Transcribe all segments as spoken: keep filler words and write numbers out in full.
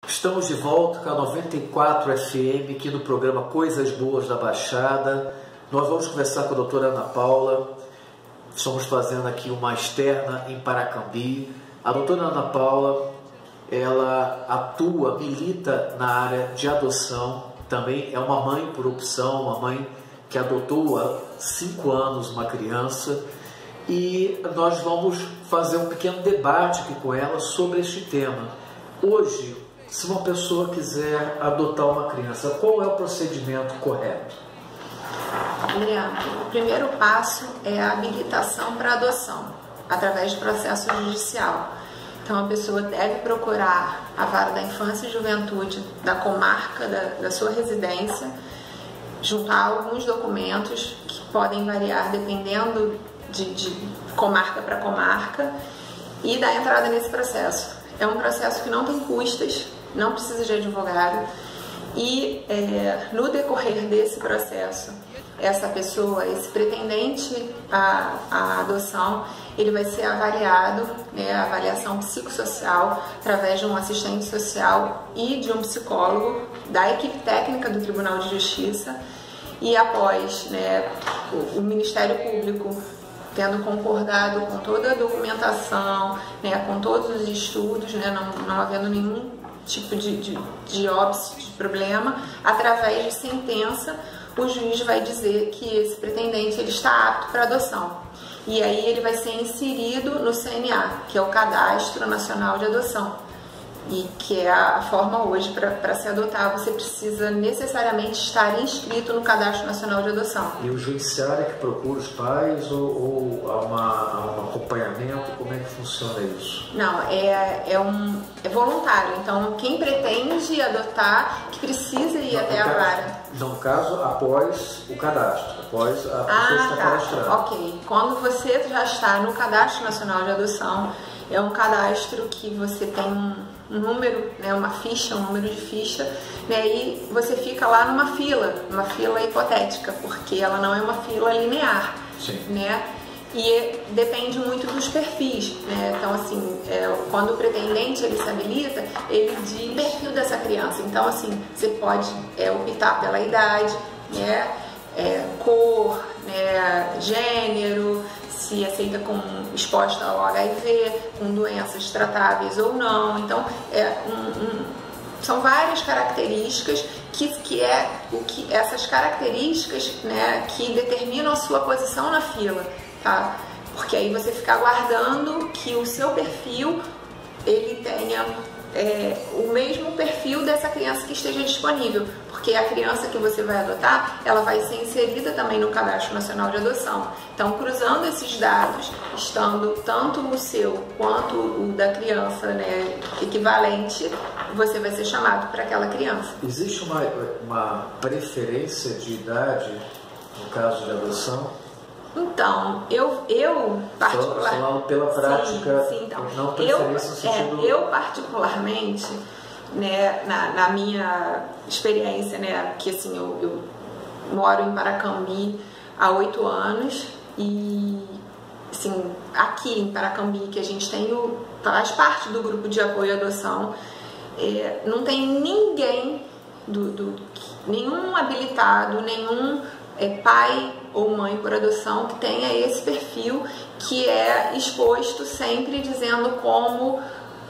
Estamos de volta com a noventa e quatro F M, aqui no programa Coisas Boas da Baixada. Nós vamos conversar com a doutora Ana Paula. Estamos fazendo aqui uma externa em Paracambi. A doutora Ana Paula, ela atua, milita na área de adoção. Também é uma mãe por opção, uma mãe que adotou há cinco anos uma criança. E nós vamos fazer um pequeno debate aqui com ela sobre este tema. Hoje, se uma pessoa quiser adotar uma criança, qual é o procedimento correto? Adriano, o primeiro passo é a habilitação para adoção, através de processo judicial. Então, a pessoa deve procurar a Vara da Infância e Juventude da comarca da, da sua residência, juntar alguns documentos que podem variar dependendo de, de comarca para comarca e dar entrada nesse processo. É um processo que não tem custas, não precisa de advogado e é, no decorrer desse processo, essa pessoa, esse pretendente à, à adoção, ele vai ser avaliado, né, a avaliação psicossocial através de um assistente social e de um psicólogo da equipe técnica do Tribunal de Justiça e após, né, o, o Ministério Público tendo concordado com toda a documentação, né, com todos os estudos, né, não, não havendo nenhum tipo de, de, de óbice, de problema, através de sentença, o juiz vai dizer que esse pretendente ele está apto para adoção. E aí ele vai ser inserido no C N A, que é o Cadastro Nacional de Adoção. E que é a forma hoje para se adotar, você precisa necessariamente estar inscrito no Cadastro Nacional de Adoção. E o judiciário é que procura os pais ou, ou há, uma, há um acompanhamento? Como é que funciona isso? Não, é, é, um, é voluntário. Então, quem pretende adotar, que precisa ir não, até a caso, vara. No caso, após o cadastro, após a pessoa ah, estar tá. cadastrada. Ok. Quando você já está no Cadastro Nacional de Adoção, é um cadastro que você tem um um número, né, uma ficha, um número de ficha, né, e você fica lá numa fila, uma fila hipotética, porque ela não é uma fila linear. Sim. Né, e depende muito dos perfis, né, então assim, é, quando o pretendente ele se habilita, ele diz o perfil dessa criança, então assim, você pode é, optar pela idade, né, é, cor, né, gênero, se aceita como exposta ao H I V, com doenças tratáveis ou não. Então, é um, um, são várias características que, que é o que essas características, né, que determinam a sua posição na fila, tá? Porque aí você fica aguardando que o seu perfil ele tenha é, o mesmo perfil dessa criança que esteja disponível, porque a criança que você vai adotar, ela vai ser inserida também no Cadastro Nacional de Adoção. Então, cruzando esses dados, estando tanto o seu quanto o da criança, né, equivalente, você vai ser chamado para aquela criança. Existe uma, uma preferência de idade no caso de adoção? Então, eu, eu particularmente... Falando pela prática, sim, sim, então, não preferência eu, no sentido... É, eu particularmente, né, na, na minha experiência, né, que assim, eu, eu moro em Paracambi há oito anos e, assim, aqui em Paracambi, que a gente tem o, faz parte do grupo de apoio à adoção, é, não tem ninguém, do, do, nenhum habilitado, nenhum é, pai ou mãe por adoção que tenha esse perfil que é exposto sempre dizendo como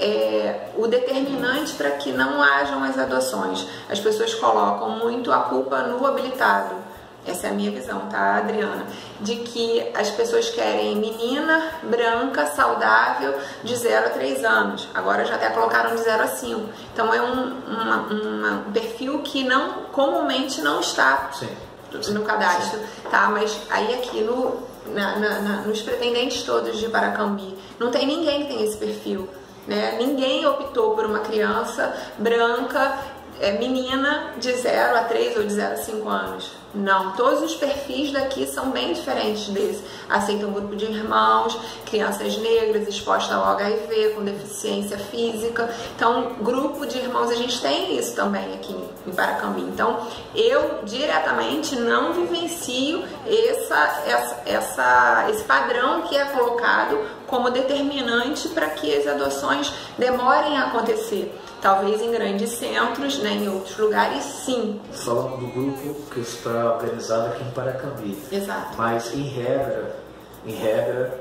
é, o determinante para que não hajam as adoções. As pessoas colocam muito a culpa no habilitado. Essa é a minha visão, tá, Adriana? De que as pessoas querem menina, branca, saudável, de zero a três anos. Agora já até colocaram de zero a cinco. Então é um, uma, uma, um perfil que não, comumente não está Sim. no cadastro, tá? Mas aí aqui no, na, na, na, nos pretendentes todos de Paracambi, não tem ninguém que tem esse perfil, né? Ninguém optou por uma criança branca, é, menina de zero a três ou de zero a cinco anos. Não, todos os perfis daqui são bem diferentes desse. Aceitam um grupo de irmãos, crianças negras expostas ao H I V, com deficiência física. Então, grupo de irmãos, a gente tem isso também aqui em Paracambi. Então, eu diretamente não vivencio essa, essa, essa, esse padrão que é colocado como determinante para que as adoções demorem a acontecer. Talvez em grandes centros, né, em outros lugares, sim. Falando do grupo que está organizado aqui em Paracambi. Exato. Mas, em regra, em regra,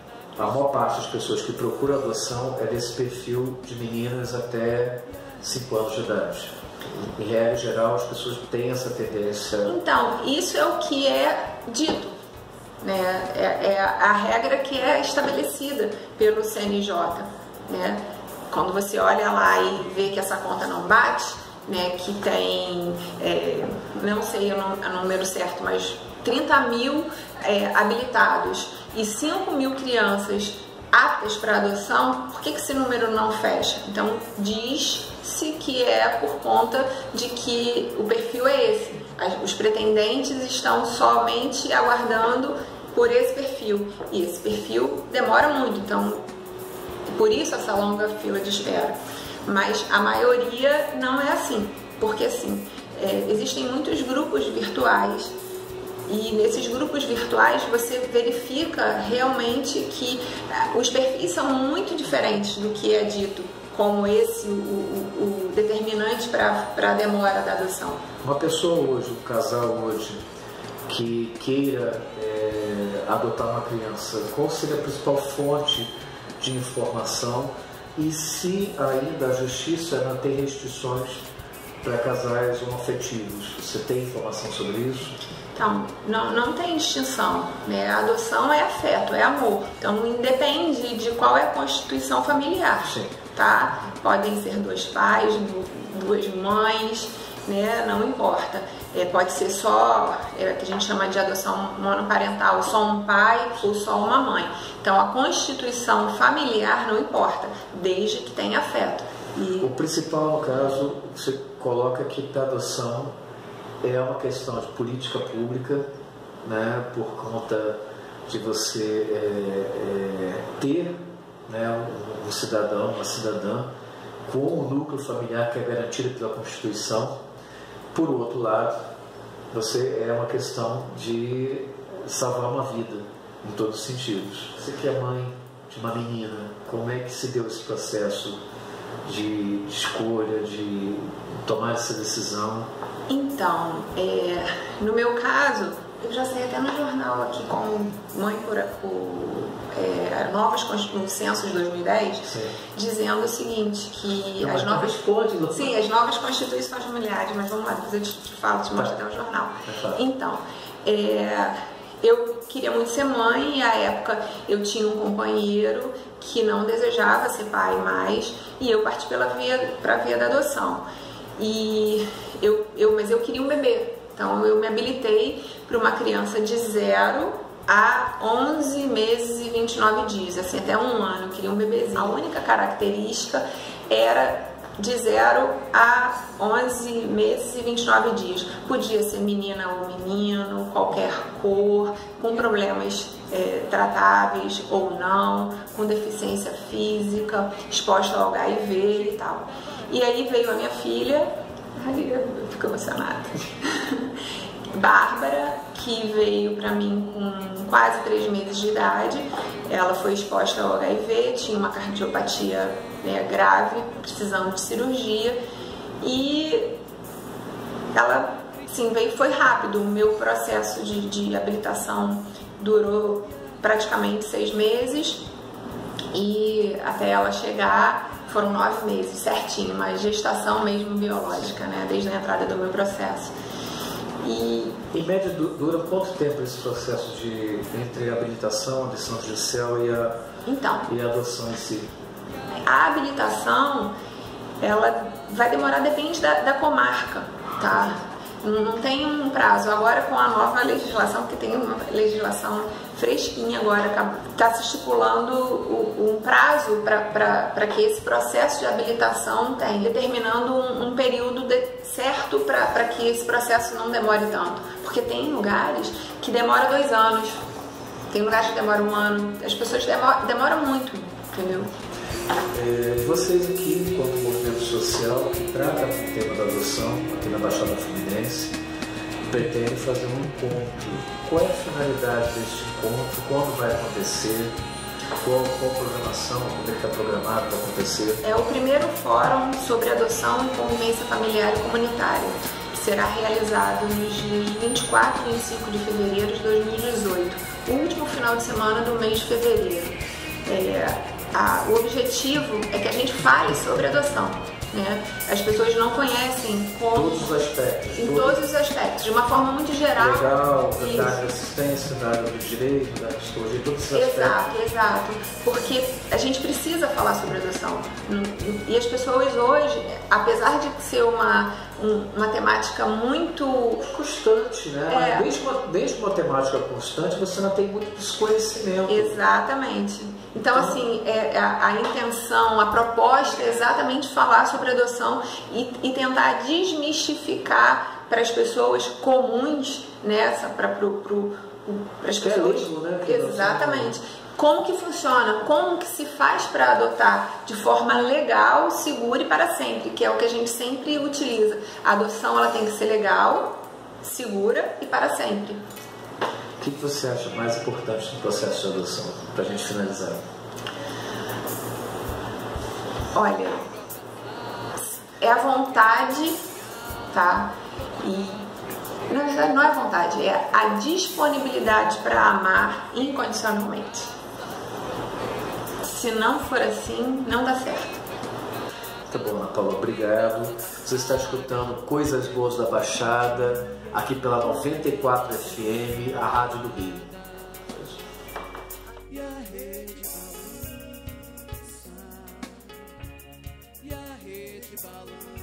a maior parte das pessoas que procuram adoção é desse perfil de meninas até cinco anos de idade. Em regra geral, as pessoas têm essa tendência. Então, isso é o que é dito, né? É, é a regra que é estabelecida pelo C N J, né? Quando você olha lá e vê que essa conta não bate, né, que tem, é, não sei o, o número certo, mas trinta mil é, habilitados e cinco mil crianças aptas para adoção, por que, que esse número não fecha? Então, diz-se que é por conta de que o perfil é esse. Os pretendentes estão somente aguardando por esse perfil. E esse perfil demora muito, então, por isso essa longa fila de espera. Mas a maioria não é assim, porque assim, é, existem muitos grupos virtuais e nesses grupos virtuais você verifica realmente que é, os perfis são muito diferentes do que é dito como esse, o, o, o determinante para a demora da adoção. Uma pessoa hoje, um casal hoje, que queira é, adotar uma criança, qual seria a principal fonte de informação e se ainda a justiça não tem restrições para casais homoafetivos? Você tem informação sobre isso? Então, não, não tem distinção, né? A adoção é afeto, é amor. Então, independe de qual é a constituição familiar. Sim. Tá? Podem ser dois pais, duas mães, né? Não importa. É, pode ser só, é, que a gente chama de adoção monoparental, só um pai ou só uma mãe. Então, a constituição familiar não importa, desde que tenha afeto. E... O principal, no caso, você coloca que a adoção é uma questão de política pública, né, por conta de você é, é, ter, né, um, um cidadão, uma cidadã com um núcleo familiar que é garantido pela Constituição. Por outro lado, você é uma questão de salvar uma vida, em todos os sentidos. Você que é mãe de uma menina, como é que se deu esse processo de, de escolha, de tomar essa decisão? Então, é, no meu caso, eu já saí até no jornal aqui com Mãe por, por é, novas no censo de dois mil e dez, sim, dizendo o seguinte, que não, as novas pode, não. Sim, as novas constituições familiares, mas vamos lá, depois eu te, te falo, te mostro até o jornal. É, então, é, eu queria muito ser mãe e à época eu tinha um companheiro que não desejava ser pai mais e eu parti pela via, para a via da adoção. E eu, eu, mas eu queria um bebê, então eu me habilitei para uma criança de zero a onze meses e vinte e nove dias, assim, até um ano, eu queria um bebezinho. A única característica era de zero a onze meses e vinte e nove dias. Podia ser menina ou menino, qualquer cor, com problemas é, tratáveis ou não, com deficiência física, exposta ao H I V e tal. E aí veio a minha filha, ai, eu fico emocionada, Bárbara, que veio para mim com quase três meses de idade. Ela foi exposta ao H I V, tinha uma cardiopatia, né, grave, precisando de cirurgia, e ela, sim, veio, foi rápido. O meu processo de, de habilitação durou praticamente seis meses e até ela chegar foram nove meses, certinho, mas gestação mesmo biológica, né, desde a entrada do meu processo. E... Em média, dura quanto tempo esse processo de, entre a habilitação, a decisão judicial e a, então, e a adoção em si? A habilitação, ela vai demorar, depende da, da comarca, tá? Não, não tem um prazo. Agora, com a nova legislação, que tem uma legislação fresquinha agora, está se estipulando o, um prazo para que esse processo de habilitação tenha, determinando um, um período de certo para que esse processo não demore tanto. Porque tem lugares que demora dois anos, tem lugares que demoram um ano, as pessoas demoram, demoram muito, entendeu? É, vocês aqui, enquanto movimento social que trata o tema da adoção aqui na Baixada Fluminense, pretendem fazer um encontro. Qual é a finalidade deste encontro? Quando vai acontecer? Qual, qual a programação? Como é que está programado para acontecer? É o primeiro fórum sobre adoção e convivência familiar e comunitária, que será realizado nos dias vinte e quatro e vinte e cinco de fevereiro de dois mil e dezoito, o último final de semana do mês de fevereiro. É, a, o objetivo é que a gente fale sobre adoção. Né? As pessoas não conhecem como... Todos os aspectos. Em todos, todos os aspectos, de uma forma muito geral. Legal, da área da assistência, da área do direito, da psicologia, todos os aspectos. Exato, exato. Porque a gente precisa falar sobre adoção. E as pessoas hoje, apesar de ser uma, um, uma temática muito... constante, né? É. Mas desde uma, desde uma temática constante, você não tem muito desconhecimento. Exatamente. Então, assim, é, a, a intenção, a proposta é exatamente falar sobre adoção e, e tentar desmistificar para as pessoas comuns, né, para pro, pro, as pessoas. É mesmo, né? Exatamente. Como que funciona, como que se faz para adotar de forma legal, segura e para sempre, que é o que a gente sempre utiliza. A adoção ela tem que ser legal, segura e para sempre. O que você acha mais importante no processo de adoção, para a gente finalizar? Olha, é a vontade, tá? E, na verdade, não é vontade, é a disponibilidade para amar incondicionalmente. Se não for assim, não dá certo. Tá bom, Ana Paula, obrigado. Você está escutando Coisas Boas da Baixada, aqui pela noventa e quatro F M, a Rádio do Rio. E a rede balança, e a rede balança.